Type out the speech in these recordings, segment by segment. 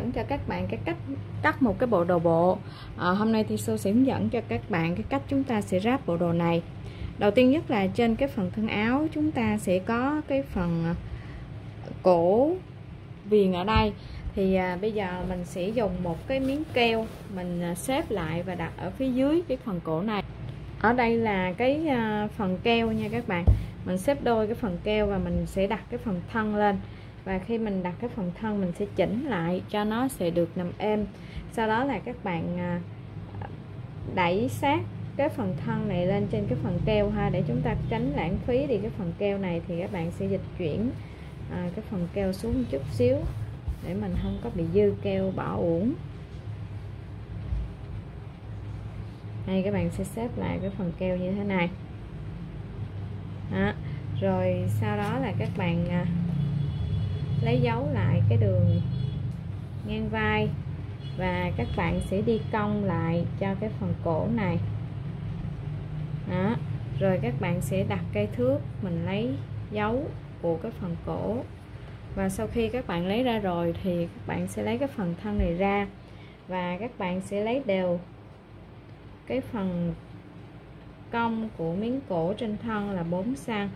dẫn cho các bạn cái cách cắt một cái bộ đồ bộ. Hôm nay thì Su sẽ hướng dẫn cho các bạn cái cách chúng ta sẽ ráp bộ đồ này. Đầu tiên nhất là trên cái phần thân áo chúng ta sẽ có cái phần cổ viền ở đây. Thì bây giờ mình sẽ dùng một cái miếng keo mình xếp lại và đặt ở phía dưới cái phần cổ này. Ở đây là cái phần keo nha các bạn. Mình xếp đôi cái phần keo và mình sẽ đặt cái phần thân lên. Và khi mình đặt cái phần thân mình sẽ chỉnh lại cho nó sẽ được nằm êm. Sau đó là các bạn đẩy sát cái phần thân này lên trên cái phần keo ha, để chúng ta tránh lãng phí đi cái phần keo này. Thì các bạn sẽ dịch chuyển cái phần keo xuống một chút xíu để mình không có bị dư keo bỏ uổng. Đây, các bạn sẽ xếp lại cái phần keo như thế này đó. Rồi sau đó là các bạn lấy dấu lại cái đường ngang vai và các bạn sẽ đi cong lại cho cái phần cổ này đó. Rồi các bạn sẽ đặt cây thước, mình lấy dấu của cái phần cổ. Và sau khi các bạn lấy ra rồi thì các bạn sẽ lấy cái phần thân này ra và các bạn sẽ lấy đều cái phần cong của miếng cổ trên thân là 4 cm.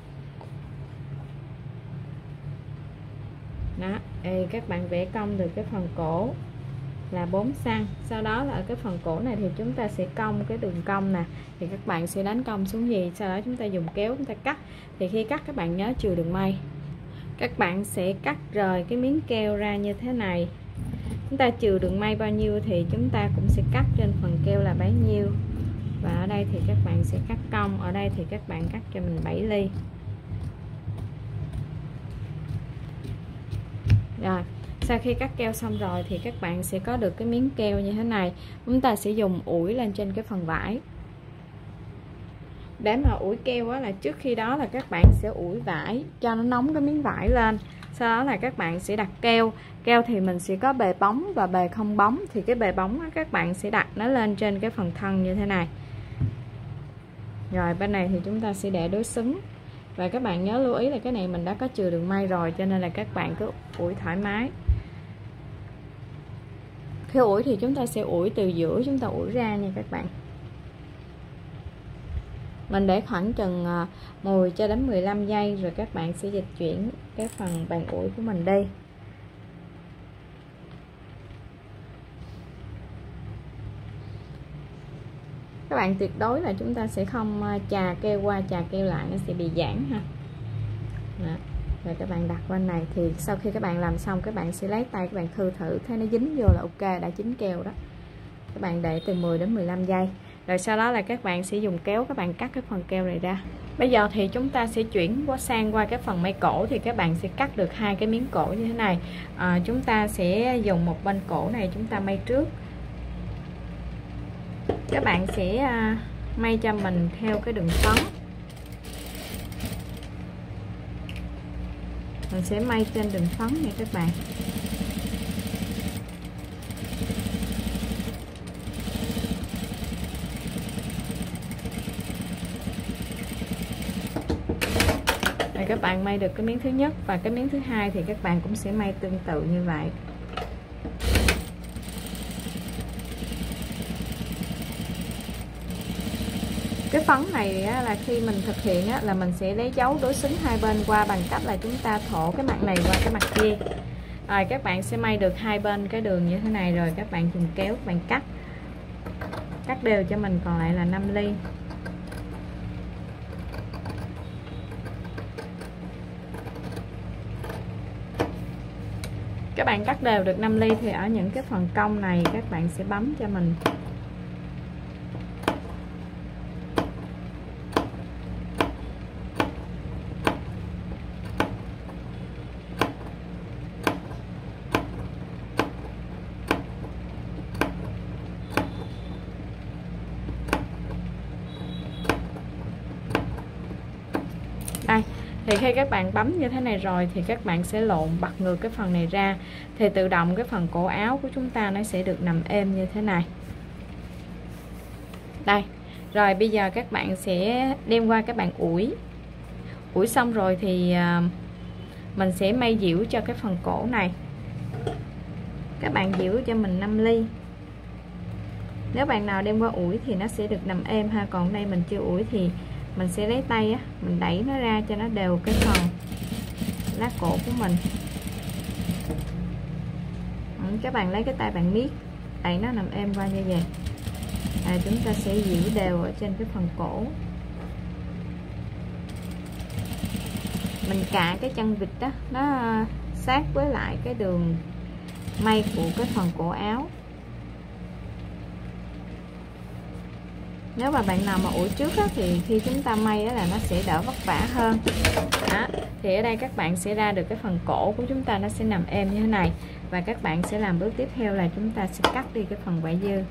Đó, các bạn vẽ cong được cái phần cổ là 4 cm. Sau đó là ở cái phần cổ này thì chúng ta sẽ cong cái đường cong nè, thì các bạn sẽ đánh cong xuống gì, sau đó chúng ta dùng kéo chúng ta cắt. Thì khi cắt các bạn nhớ chừa đường may. Các bạn sẽ cắt rời cái miếng keo ra như thế này. Chúng ta chừa đường may bao nhiêu thì chúng ta cũng sẽ cắt trên phần keo là bấy nhiêu. Và ở đây thì các bạn sẽ cắt cong, ở đây thì các bạn cắt cho mình 7 ly. Rồi, sau khi cắt keo xong rồi thì các bạn sẽ có được cái miếng keo như thế này. Chúng ta sẽ dùng ủi lên trên cái phần vải. Để mà ủi keo á, là trước khi đó là các bạn sẽ ủi vải cho nó nóng cái miếng vải lên. Sau đó là các bạn sẽ đặt keo. Keo thì mình sẽ có bề bóng và bề không bóng. Thì cái bề bóng á, các bạn sẽ đặt nó lên trên cái phần thân như thế này. Rồi bên này thì chúng ta sẽ để đối xứng. Và các bạn nhớ lưu ý là cái này mình đã có chừa đường may rồi, cho nên là các bạn cứ ủi thoải mái. Khi ủi thì chúng ta sẽ ủi từ giữa chúng ta ủi ra nha các bạn. Mình để khoảng chừng 10 cho đến 15 giây rồi các bạn sẽ dịch chuyển cái phần bàn ủi của mình đi. Các bạn tuyệt đối là chúng ta sẽ không chà keo qua chà keo lại, nó sẽ bị giãn ha. Đó. Rồi các bạn đặt bên này thì sau khi các bạn làm xong các bạn sẽ lấy tay các bạn thử thấy nó dính vô là ok, đã chín keo đó. Các bạn để từ 10 đến 15 giây. Rồi sau đó là các bạn sẽ dùng kéo các bạn cắt cái phần keo này ra. Bây giờ thì chúng ta sẽ chuyển sang qua cái phần may cổ. Thì các bạn sẽ cắt được hai cái miếng cổ như thế này. Chúng ta sẽ dùng một bên cổ này chúng ta may trước. Các bạn sẽ may cho mình theo cái đường phấn. Mình sẽ may trên đường phấn này các bạn. Rồi các bạn may được cái miếng thứ nhất và cái miếng thứ hai thì các bạn cũng sẽ may tương tự như vậy. Cái phấn này á, là khi mình thực hiện á, là mình sẽ lấy dấu đối xứng hai bên qua bằng cách là chúng ta thổ cái mặt này qua cái mặt kia. Rồi các bạn sẽ may được hai bên cái đường như thế này rồi các bạn dùng kéo các bạn cắt đều cho mình, còn lại là 5 ly. Các bạn cắt đều được 5 ly thì ở những cái phần cong này các bạn sẽ bấm cho mình. Đây, thì khi các bạn bấm như thế này rồi thì các bạn sẽ lộn bật ngược cái phần này ra, thì tự động cái phần cổ áo của chúng ta nó sẽ được nằm êm như thế này. Đây, rồi bây giờ các bạn sẽ đem qua các bạn ủi xong rồi thì mình sẽ may diễu cho cái phần cổ này. Các bạn giữ cho mình 5 ly. Nếu bạn nào đem qua ủi thì nó sẽ được nằm êm ha, còn đây mình chưa ủi thì mình sẽ lấy tay á, mình đẩy nó ra cho nó đều cái phần lá cổ của mình. Các bạn lấy cái tay bạn miết đẩy nó nằm êm qua như vậy. Chúng ta sẽ giữ đều ở trên cái phần cổ. Mình cạ cái chân vịt đó nó sát với lại cái đường may của cái phần cổ áo. Nếu mà bạn nào mà ủi trước á, thì khi chúng ta may á, là nó sẽ đỡ vất vả hơn đó. Thì ở đây các bạn sẽ ra được cái phần cổ của chúng ta nó sẽ nằm êm như thế này. Và các bạn sẽ làm bước tiếp theo là chúng ta sẽ cắt đi cái phần vải dư.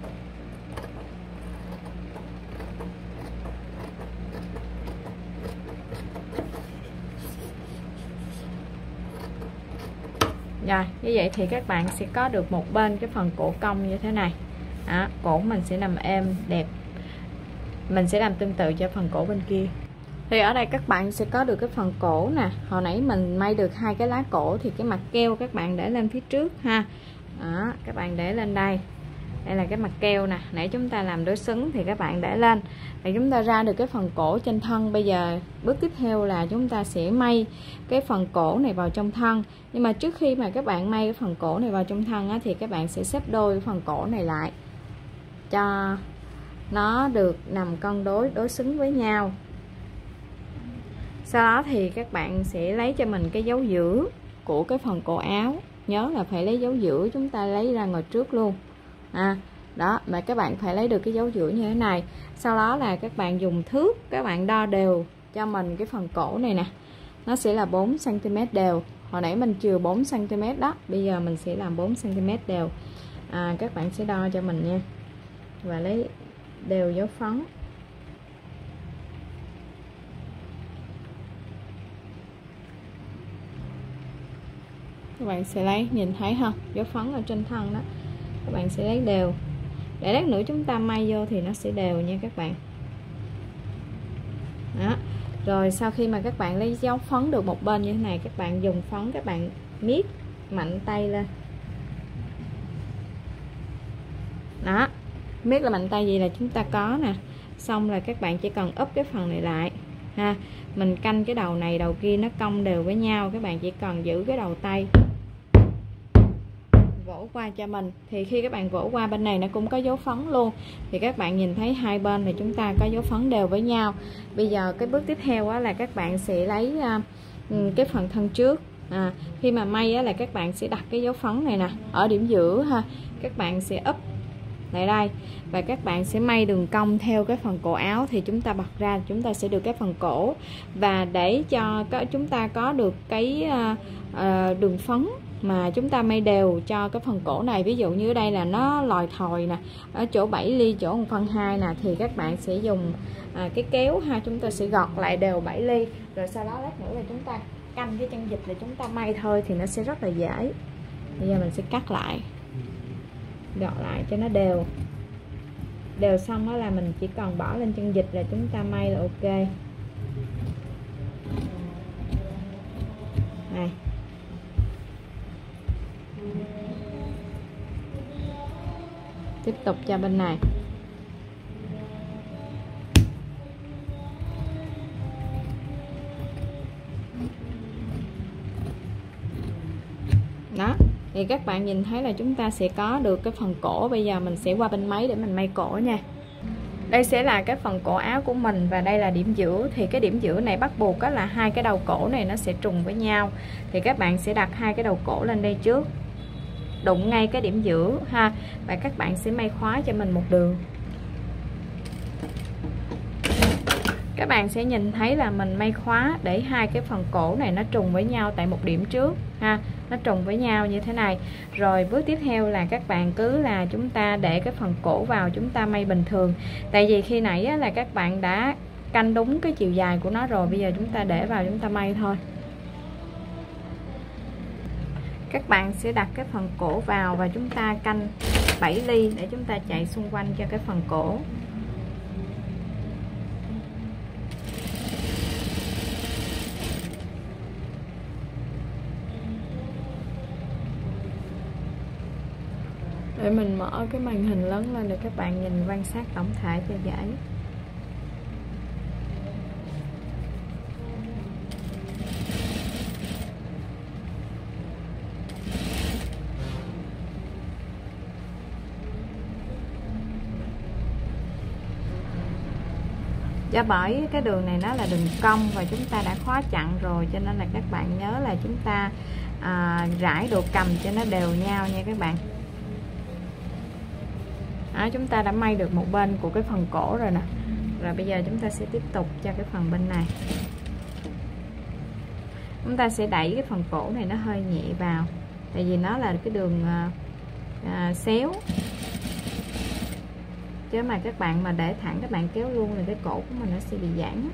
Rồi, như vậy thì các bạn sẽ có được một bên cái phần cổ cong như thế này đó, cổ mình sẽ nằm êm đẹp. Mình sẽ làm tương tự cho phần cổ bên kia. Thì ở đây các bạn sẽ có được cái phần cổ nè. Hồi nãy mình may được 2 cái lá cổ thì cái mặt keo các bạn để lên phía trước ha đó, các bạn để lên đây. Đây là cái mặt keo nè, nãy chúng ta làm đối xứng thì các bạn để lên. Thì chúng ta ra được cái phần cổ trên thân. Bây giờ bước tiếp theo là chúng ta sẽ may cái phần cổ này vào trong thân. Nhưng mà trước khi mà các bạn may cái phần cổ này vào trong thân á, thì các bạn sẽ xếp đôi cái phần cổ này lại cho nó được nằm cân đối xứng với nhau. Sau đó thì các bạn sẽ lấy cho mình cái dấu giữa của cái phần cổ áo. Nhớ là phải lấy dấu giữa, chúng ta lấy ra ngồi trước luôn đó, mà các bạn phải lấy được cái dấu giữa như thế này. Sau đó là các bạn dùng thước, các bạn đo đều cho mình cái phần cổ này nè, nó sẽ là 4 cm đều. Hồi nãy mình chừa 4 cm đó, bây giờ mình sẽ làm 4 cm đều. Các bạn sẽ đo cho mình nha, và lấy đều dấu phấn. Các bạn sẽ lấy, nhìn thấy không, dấu phấn ở trên thân đó, các bạn sẽ lấy đều để lát nữa chúng ta may vô thì nó sẽ đều nha các bạn đó. Rồi sau khi mà các bạn lấy dấu phấn được một bên như thế này, các bạn dùng phấn, các bạn miết mạnh tay lên đó, miết là mạnh tay gì là chúng ta có nè. Xong là các bạn chỉ cần úp cái phần này lại ha, mình canh cái đầu này đầu kia nó cong đều với nhau. Các bạn chỉ cần giữ cái đầu tay vỗ qua cho mình. Thì khi các bạn vỗ qua bên này nó cũng có dấu phấn luôn, thì các bạn nhìn thấy hai bên thì chúng ta có dấu phấn đều với nhau. Bây giờ cái bước tiếp theo là các bạn sẽ lấy cái phần thân trước. Khi mà may là các bạn sẽ đặt cái dấu phấn này nè ở điểm giữa ha, các bạn sẽ úp lại đây và các bạn sẽ may đường cong theo cái phần cổ áo. Thì chúng ta bật ra, chúng ta sẽ được cái phần cổ. Và để cho chúng ta có được cái đường phấn mà chúng ta may đều cho cái phần cổ này, ví dụ như ở đây là nó lòi thòi nè, ở chỗ 7 ly chỗ 1/2 nè, thì các bạn sẽ dùng cái kéo ha, chúng ta sẽ gọt lại đều 7 ly. Rồi sau đó lát nữa là chúng ta canh cái chân vịt là chúng ta may thôi, thì nó sẽ rất là dễ. Bây giờ mình sẽ cắt lại, gọt lại cho nó đều. Đều xong đó là mình chỉ cần bỏ lên chân vịt là chúng ta may là ok. Này, tiếp tục cho bên này. Đó, thì các bạn nhìn thấy là chúng ta sẽ có được cái phần cổ. Bây giờ mình sẽ qua bên máy để mình may cổ nha. Đây sẽ là cái phần cổ áo của mình và đây là điểm giữa. Thì cái điểm giữa này bắt buộc là hai cái đầu cổ này nó sẽ trùng với nhau. Thì các bạn sẽ đặt hai cái đầu cổ lên đây trước, đụng ngay cái điểm giữa ha, và các bạn sẽ may khóa cho mình một đường. Các bạn sẽ nhìn thấy là mình may khóa để hai cái phần cổ này nó trùng với nhau tại một điểm trước ha, nó trùng với nhau như thế này. Rồi bước tiếp theo là các bạn cứ là chúng ta để cái phần cổ vào, chúng ta may bình thường. Tại vì khi nãy là các bạn đã canh đúng cái chiều dài của nó rồi, bây giờ chúng ta để vào chúng ta may thôi. Các bạn sẽ đặt cái phần cổ vào và chúng ta canh 7 ly để chúng ta chạy xung quanh cho cái phần cổ. Để mình mở cái màn hình lớn lên để các bạn nhìn quan sát tổng thể cho dễ. Do bởi cái đường này nó là đường cong và chúng ta đã khóa chặn rồi, cho nên là các bạn nhớ là chúng ta rải độ cầm cho nó đều nhau nha các bạn. Đó, chúng ta đã may được một bên của cái phần cổ rồi nè. Rồi bây giờ chúng ta sẽ tiếp tục cho cái phần bên này. Chúng ta sẽ đẩy cái phần cổ này nó hơi nhẹ vào, tại vì nó là cái đường xéo. Chứ mà các bạn mà để thẳng các bạn kéo luôn thì cái cổ của mình nó sẽ bị giãn.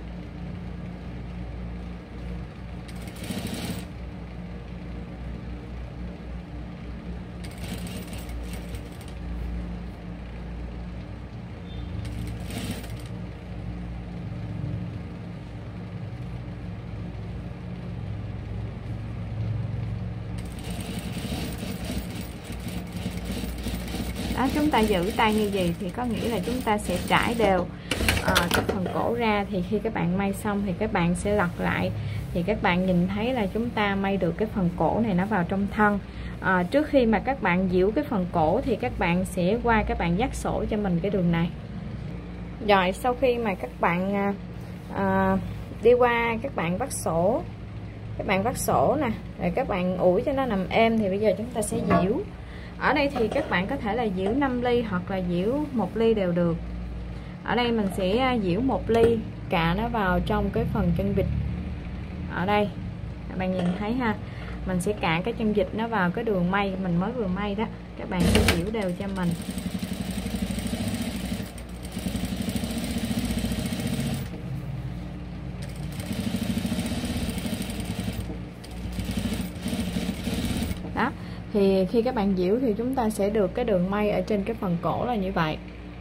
Đó, chúng ta giữ tay như vậy thì có nghĩa là chúng ta sẽ trải đều cái phần cổ ra. Thì khi các bạn may xong thì các bạn sẽ lật lại, thì các bạn nhìn thấy là chúng ta may được cái phần cổ này nó vào trong thân. Trước khi mà các bạn giễu cái phần cổ thì các bạn sẽ qua các bạn dắt sổ cho mình cái đường này. Rồi sau khi mà các bạn đi qua các bạn vắt sổ, nè, rồi các bạn ủi cho nó nằm êm thì bây giờ chúng ta sẽ giễu. Ở đây thì các bạn có thể là giễu 5 ly hoặc là giễu 1 ly đều được. Ở đây mình sẽ giễu 1 ly, cạ nó vào trong cái phần chân vịt. Ở đây các bạn nhìn thấy ha, mình sẽ cạ cái chân vịt nó vào cái đường may mình mới vừa may đó. Các bạn sẽ giễu đều cho mình. Đó, thì khi các bạn giễu thì chúng ta sẽ được cái đường may ở trên cái phần cổ là như vậy.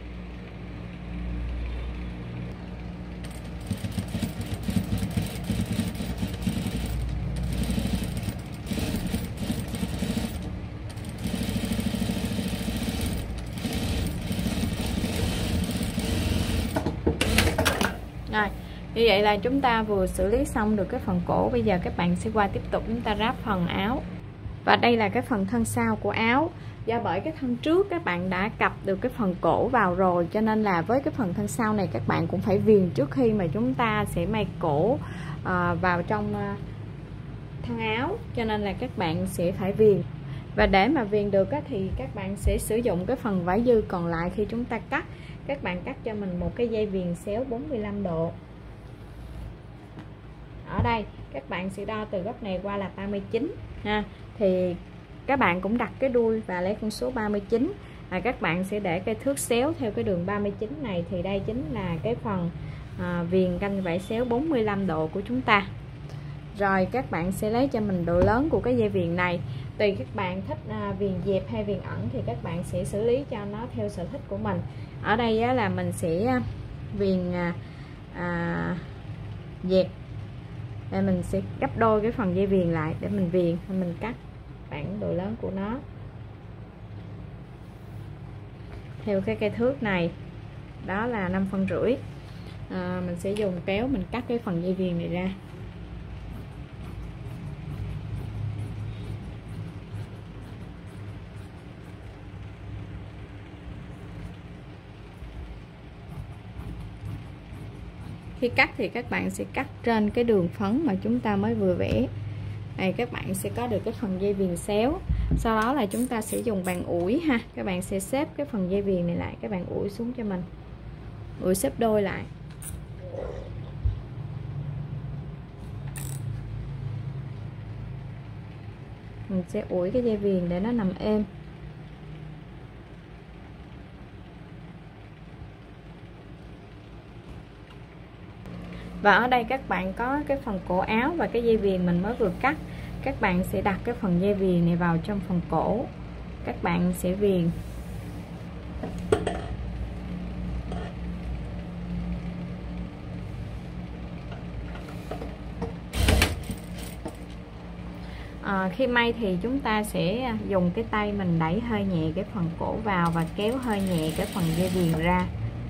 Rồi, như vậy là chúng ta vừa xử lý xong được cái phần cổ. Bây giờ các bạn sẽ qua tiếp tục chúng ta ráp phần áo. Và đây là cái phần thân sau của áo. Do bởi cái thân trước các bạn đã cặp được cái phần cổ vào rồi, cho nên là với cái phần thân sau này các bạn cũng phải viền trước khi mà chúng ta sẽ may cổ vào trong thân áo. Cho nên là các bạn sẽ phải viền. Và để mà viền được thì các bạn sẽ sử dụng cái phần vải dư còn lại khi chúng ta cắt. Các bạn cắt cho mình một cái dây viền xéo 45 độ. Ở đây các bạn sẽ đo từ góc này qua là 39 ha. Thì các bạn cũng đặt cái đuôi và lấy con số 39. Và các bạn sẽ để cái thước xéo theo cái đường 39 này, thì đây chính là cái phần viền canh vải xéo 45 độ của chúng ta. Rồi các bạn sẽ lấy cho mình độ lớn của cái dây viền này. Tùy các bạn thích viền dẹp hay viền ẩn thì các bạn sẽ xử lý cho nó theo sở thích của mình. Ở đây là mình sẽ viền dẹp. Đây mình sẽ gấp đôi cái phần dây viền lại để mình viền, mình cắt khoảng độ lớn của nó theo cái cây thước này, đó là 5,5 phân. Mình sẽ dùng kéo mình cắt cái phần dây viền này ra. Khi cắt thì các bạn sẽ cắt trên cái đường phấn mà chúng ta mới vừa vẽ. Này các bạn sẽ có được cái phần dây viền xéo. Sau đó là chúng ta sẽ dùng bàn ủi ha. Các bạn sẽ xếp cái phần dây viền này lại, các bạn ủi xuống cho mình. Ủi xếp đôi lại. Mình sẽ ủi cái dây viền để nó nằm êm. Và ở đây các bạn có cái phần cổ áo và cái dây viền mình mới vừa cắt. Các bạn sẽ đặt cái phần dây viền này vào trong phần cổ. Các bạn sẽ viền. Khi may thì chúng ta sẽ dùng cái tay mình đẩy hơi nhẹ cái phần cổ vào và kéo hơi nhẹ cái phần dây viền ra.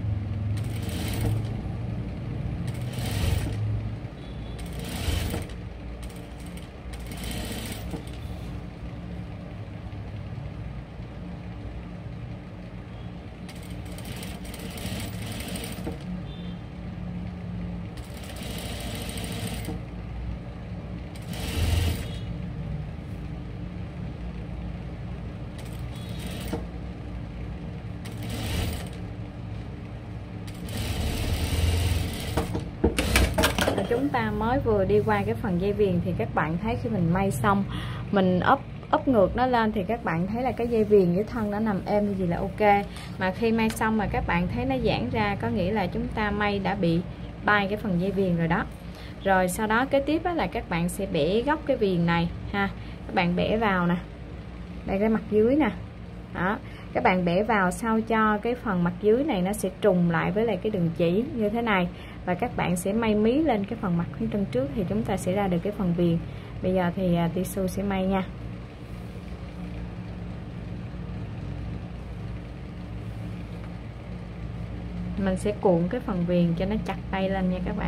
Chúng ta mới vừa đi qua cái phần dây viền thì các bạn thấy khi mình may xong, mình úp ngược nó lên thì các bạn thấy là cái dây viền với thân nó nằm êm như gì là ok. Mà khi may xong mà các bạn thấy nó giãn ra, có nghĩa là chúng ta may đã bị bay cái phần dây viền rồi đó. Rồi sau đó kế tiếp là các bạn sẽ bẻ góc cái viền này ha. Các bạn bẻ vào nè, đây cái mặt dưới nè đó, các bạn bẻ vào sao cho cái phần mặt dưới này nó sẽ trùng lại với lại cái đường chỉ như thế này, và các bạn sẽ may mí lên cái phần mặt phía chân trước thì chúng ta sẽ ra được cái phần viền. Bây giờ thì Tisu sẽ may nha. Mình sẽ cuộn cái phần viền cho nó chặt tay lên nha các bạn.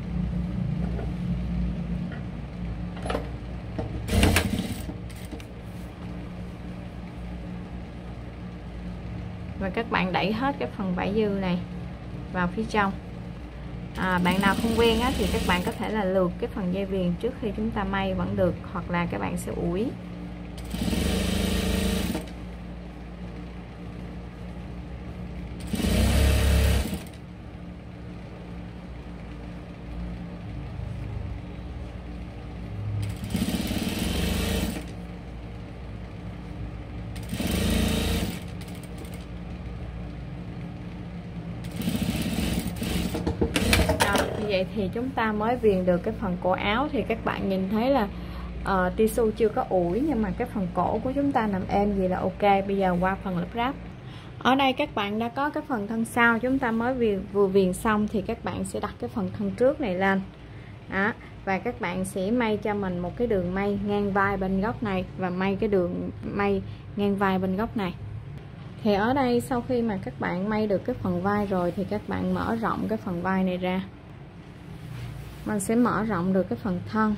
Và các bạn đẩy hết cái phần vải dư này vào phía trong. Bạn nào không quen á, thì các bạn có thể là lượt cái phần dây viền trước khi chúng ta may vẫn được, hoặc là các bạn sẽ ủi. Vậy thì chúng ta mới viền được cái phần cổ áo. Thì các bạn nhìn thấy là Tisu chưa có ủi, nhưng mà cái phần cổ của chúng ta nằm êm gì là ok. Bây giờ qua phần lắp ráp. Ở đây các bạn đã có cái phần thân sau, chúng ta mới vừa viền xong thì các bạn sẽ đặt cái phần thân trước này lên đó, và các bạn sẽ may cho mình một cái đường may ngang vai bên góc này và may cái đường may ngang vai bên góc này. Thì ở đây sau khi mà các bạn may được cái phần vai rồi thì các bạn mở rộng cái phần vai này ra. Mình sẽ mở rộng được cái phần thân.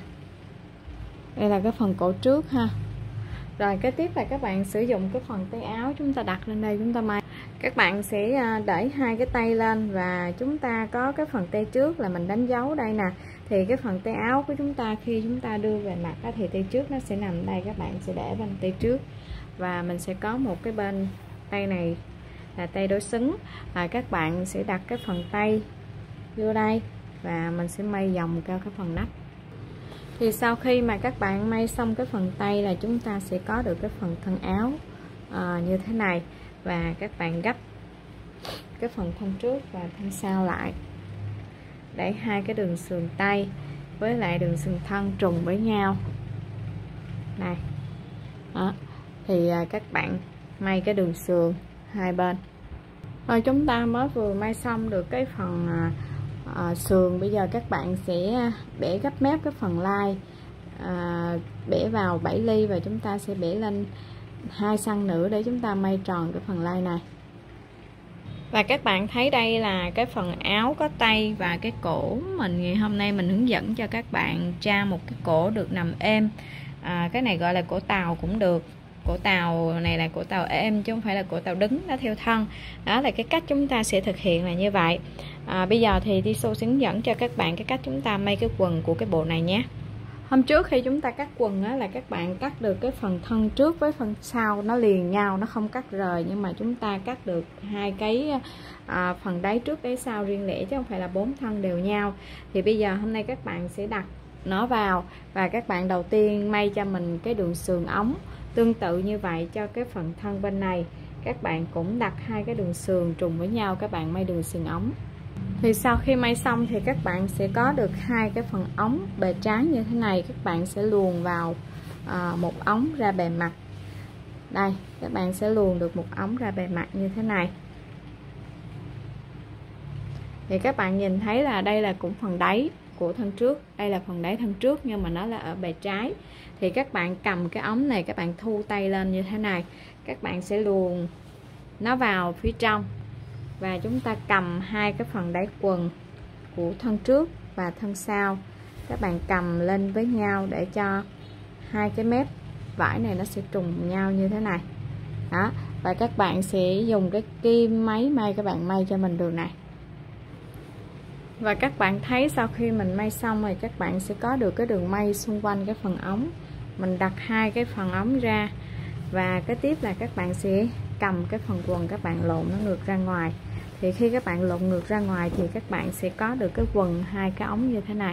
Đây là cái phần cổ trước ha. Rồi kế tiếp là các bạn sử dụng cái phần tay áo, chúng ta đặt lên đây chúng ta may. Các bạn sẽ đẩy hai cái tay lên và chúng ta có cái phần tay trước là mình đánh dấu đây nè. Thì cái phần tay áo của chúng ta khi chúng ta đưa về mặt thì tay trước nó sẽ nằm đây, các bạn sẽ để bên tay trước. Và mình sẽ có một cái bên tay này là tay đối xứng. Các bạn sẽ đặt cái phần tay vô đây và mình sẽ may vòng cao cái phần nách. Thì sau khi mà các bạn may xong cái phần tay là chúng ta sẽ có được cái phần thân áo như thế này. Và các bạn gấp cái phần thân trước và thân sau lại để hai cái đường sườn tay với lại đường sườn thân trùng với nhau này đó. Thì các bạn may cái đường sườn hai bên. Rồi chúng ta mới vừa may xong được cái phần sườn. Bây giờ các bạn sẽ bẻ gấp mép cái phần lai, bẻ vào 7 ly và chúng ta sẽ bẻ lên 2 cm nữa để chúng ta may tròn cái phần lai này. Và các bạn thấy đây là cái phần áo có tay và cái cổ. Mình ngày hôm nay mình hướng dẫn cho các bạn tra một cái cổ được nằm êm. Cái này gọi là cổ tàu cũng được. Cổ tàu này là cổ tàu êm chứ không phải là cổ tàu đứng, nó theo thân. Đó là cái cách chúng ta sẽ thực hiện là như vậy. Bây giờ thì Tisu sẽ hướng dẫn cho các bạn cái cách chúng ta may cái quần của cái bộ này nhé. Hôm trước khi chúng ta cắt quần á, là các bạn cắt được cái phần thân trước với phần sau nó liền nhau, nó không cắt rời, nhưng mà chúng ta cắt được hai cái phần đáy trước đáy sau riêng lẻ chứ không phải là 4 thân đều nhau. Thì bây giờ hôm nay các bạn sẽ đặt nó vào và các bạn đầu tiên may cho mình cái đường sườn ống. Tương tự như vậy cho cái phần thân bên này, các bạn cũng đặt hai cái đường sườn trùng với nhau, các bạn may đường sườn ống. Thì sau khi may xong thì các bạn sẽ có được hai cái phần ống bề trái như thế này. Các bạn sẽ luồn vào một ống ra bề mặt. Đây, các bạn sẽ luồn được một ống ra bề mặt như thế này. Thì các bạn nhìn thấy là đây là cũng phần đáy của thân trước. Đây là phần đáy thân trước nhưng mà nó là ở bề trái. Thì các bạn cầm cái ống này, các bạn thu tay lên như thế này, các bạn sẽ luồn nó vào phía trong và chúng ta cầm hai cái phần đáy quần của thân trước và thân sau, các bạn cầm lên với nhau để cho hai cái mép vải này nó sẽ trùng nhau như thế này đó. Và các bạn sẽ dùng cái kim máy may, các bạn may cho mình đường này. Và các bạn thấy sau khi mình may xong rồi, các bạn sẽ có được cái đường may xung quanh cái phần ống. Mình đặt hai cái phần ống ra và cái tiếp là các bạn sẽ cầm cái phần quần, các bạn lộn nó ngược ra ngoài. Thì khi các bạn lộn ngược ra ngoài thì các bạn sẽ có được cái quần hai cái ống như thế này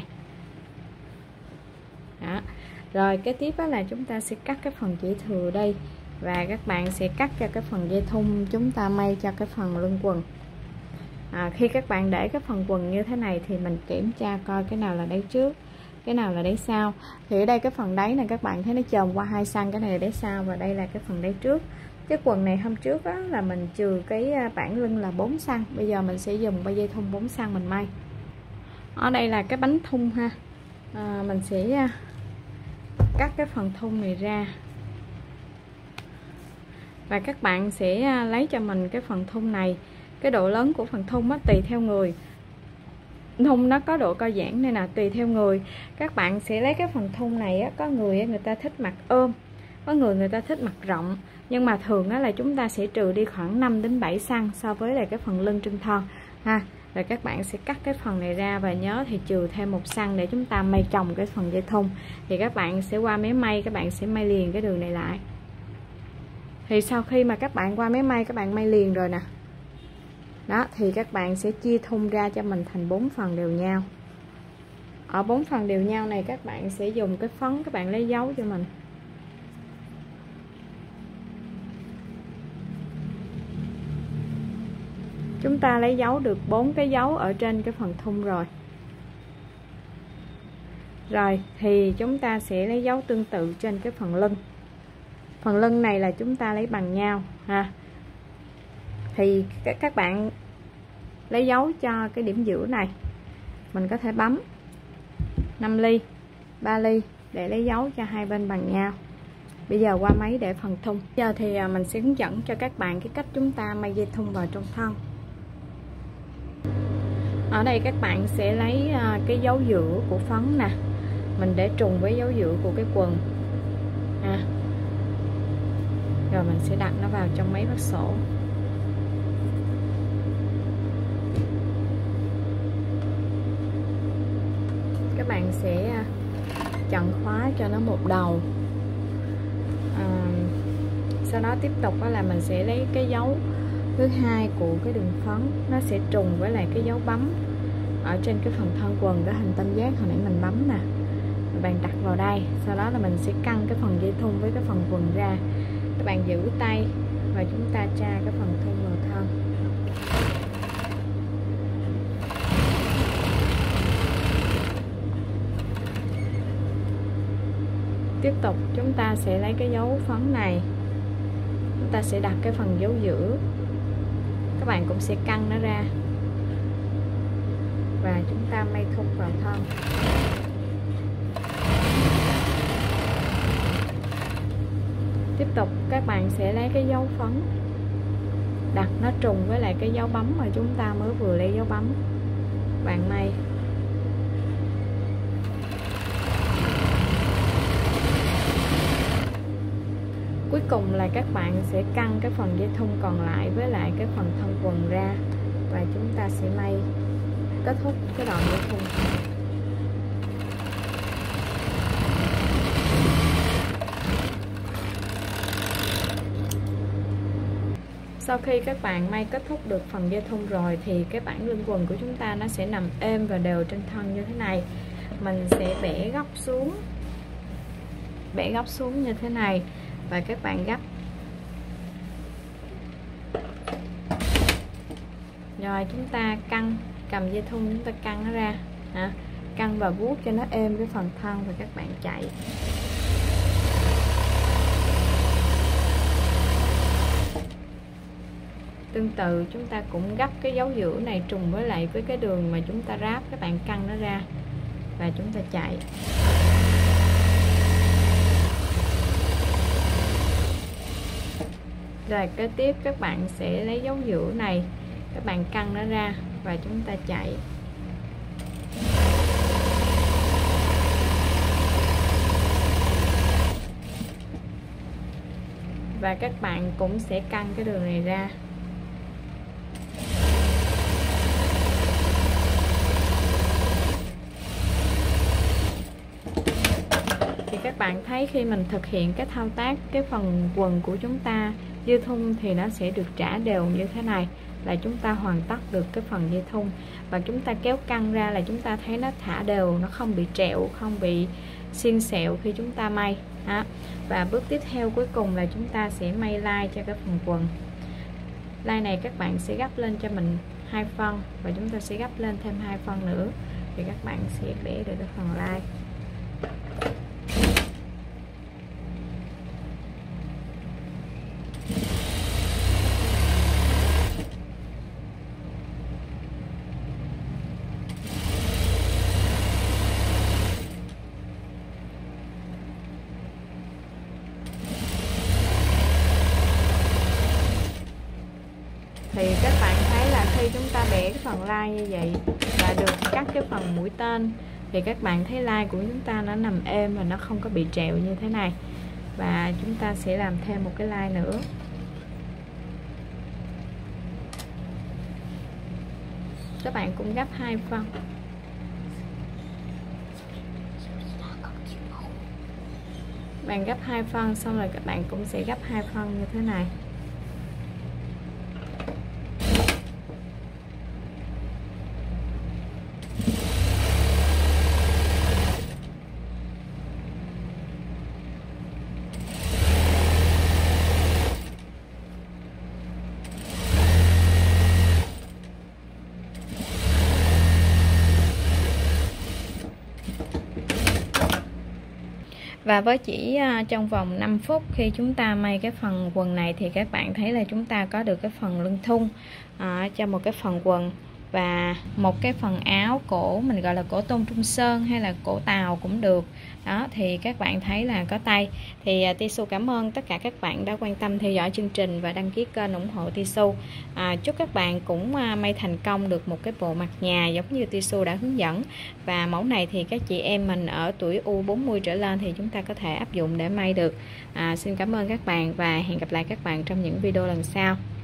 đó. Rồi cái tiếp đó là chúng ta sẽ cắt cái phần chỉ thừa đây và các bạn sẽ cắt cho cái phần dây thun chúng ta may cho cái phần lưng quần. Khi các bạn để cái phần quần như thế này thì mình kiểm tra coi cái nào là đáy trước, cái nào là đáy sau. Thì ở đây cái phần đáy này các bạn thấy nó chồm qua 2 cm, cái này là đáy sau và đây là cái phần đáy trước. Cái quần này hôm trước đó là mình trừ cái bản lưng là 4 cm, bây giờ mình sẽ dùng bao dây thun 4 cm mình may. Ở đây là cái bánh thun ha. Mình sẽ cắt cái phần thun này ra và các bạn sẽ lấy cho mình cái phần thun này. Cái độ lớn của phần thun á, tùy theo người, thun nó có độ co giãn nên là tùy theo người. Các bạn sẽ lấy cái phần thun này á, có người người ta thích mặc ôm, có người ta thích mặc rộng, nhưng mà thường á là chúng ta sẽ trừ đi khoảng 5 đến 7 cm so với lại cái phần lưng trên thon ha. Rồi các bạn sẽ cắt cái phần này ra và nhớ thì trừ thêm 1 cm để chúng ta may chồng cái phần dây thun. Thì các bạn sẽ qua máy may, các bạn sẽ may liền cái đường này lại. Thì sau khi mà các bạn qua máy may, các bạn may liền rồi nè đó, thì các bạn sẽ chia thun ra cho mình thành 4 phần đều nhau. Ở 4 phần đều nhau này các bạn sẽ dùng cái phấn, các bạn lấy dấu cho mình. Chúng ta lấy dấu được 4 cái dấu ở trên cái phần thun rồi. Rồi thì chúng ta sẽ lấy dấu tương tự trên cái phần lưng. Phần lưng này là chúng ta lấy bằng nhau ha. Thì các bạn lấy dấu cho cái điểm giữa này, mình có thể bấm 5 ly 3 ly để lấy dấu cho hai bên bằng nhau. Bây giờ qua máy để phần thun. Bây giờ thì mình sẽ hướng dẫn cho các bạn cái cách chúng ta may dây thun vào trong thân. Ở đây các bạn sẽ lấy cái dấu giữa của phấn nè, mình để trùng với dấu giữa của cái quần rồi mình sẽ đặt nó vào trong máy vắt sổ. Các bạn sẽ chọn khóa cho nó một đầu. Sau đó tiếp tục đó là mình sẽ lấy cái dấu thứ hai của cái đường phấn, nó sẽ trùng với lại cái dấu bấm ở trên cái phần thân quần, cái hình tam giác hồi nãy mình bấm nè. Bạn đặt vào đây, sau đó là mình sẽ căng cái phần dây thun với cái phần quần ra. Các bạn giữ tay và chúng ta tra cái phần thun vào thân. Tiếp tục chúng ta sẽ lấy cái dấu phấn này, chúng ta sẽ đặt cái phần dấu giữa, các bạn cũng sẽ căng nó ra và chúng ta may thun vào thân. Tiếp tục các bạn sẽ lấy cái dấu phấn, đặt nó trùng với lại cái dấu bấm mà chúng ta mới vừa lấy dấu bấm, bạn may. Cuối cùng là các bạn sẽ căng cái phần dây thun còn lại với lại cái phần thân quần ra và chúng ta sẽ may kết thúc cái đoạn dây thun. Sau khi các bạn may kết thúc được phần dây thun rồi thì cái bản lưng quần của chúng ta nó sẽ nằm êm và đều trên thân như thế này. Mình sẽ bẻ góc xuống như thế này và các bạn gấp. Rồi chúng ta căng, cầm dây thun chúng ta căng nó ra căng và vuốt cho nó êm cái phần thân và các bạn chạy. Tương tự chúng ta cũng gấp cái dấu giữa này trùng với lại với cái đường mà chúng ta ráp, các bạn căng nó ra và chúng ta chạy. Rồi kế tiếp các bạn sẽ lấy dấu giữa này, các bạn căng nó ra và chúng ta chạy. Và các bạn cũng sẽ căng cái đường này ra. Thì các bạn thấy khi mình thực hiện cái thao tác cái phần quần của chúng ta dây thun thì nó sẽ được trả đều như thế này, là chúng ta hoàn tất được cái phần dây thun. Và chúng ta kéo căng ra là chúng ta thấy nó thả đều, nó không bị trẹo, không bị xiên xẹo khi chúng ta may. Và bước tiếp theo cuối cùng là chúng ta sẽ may line cho cái phần quần. Line này các bạn sẽ gấp lên cho mình 2 phân và chúng ta sẽ gấp lên thêm 2 phân nữa thì các bạn sẽ vẽ được cái phần line. Thì các bạn thấy là khi chúng ta vẽ cái phần line như vậy và được cắt cái phần mũi tên thì các bạn thấy line của chúng ta nó nằm êm và nó không có bị trẹo như thế này. Và chúng ta sẽ làm thêm một cái line nữa. Các bạn cũng gấp 2 phân. Bạn gấp 2 phân xong rồi các bạn cũng sẽ gấp 2 phân như thế này. Và với chỉ trong vòng 5 phút khi chúng ta may cái phần quần này thì các bạn thấy là chúng ta có được cái phần lưng thun cho một cái phần quần và một cái phần áo cổ, mình gọi là cổ Tôn Trung Sơn hay là cổ Tàu cũng được. Đó thì các bạn thấy là có tay. Thì Tisu cảm ơn tất cả các bạn đã quan tâm theo dõi chương trình và đăng ký kênh ủng hộ Tisu. Chúc các bạn cũng may thành công được một cái bộ mặt nhà giống như Tisu đã hướng dẫn. Và mẫu này thì các chị em mình ở tuổi U40 trở lên thì chúng ta có thể áp dụng để may được. Xin cảm ơn các bạn và hẹn gặp lại các bạn trong những video lần sau.